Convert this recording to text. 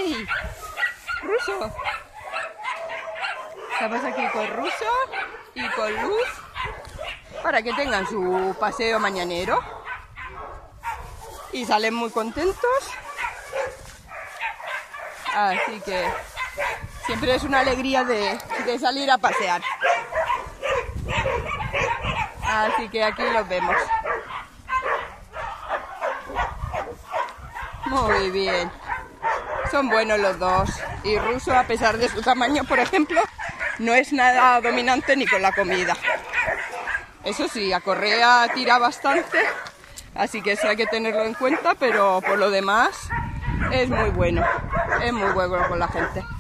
¡Hey! ¡Ruso! Estamos aquí con Ruso y con Luz para que tengan su paseo mañanero y salen muy contentos. Así que siempre es una alegría de salir a pasear. Así que aquí los vemos. Muy bien. Son buenos los dos. Y Ruso, a pesar de su tamaño, por ejemplo, no es nada dominante ni con la comida. Eso sí, a Correa tira bastante, así que eso hay que tenerlo en cuenta, pero por lo demás es muy bueno con la gente.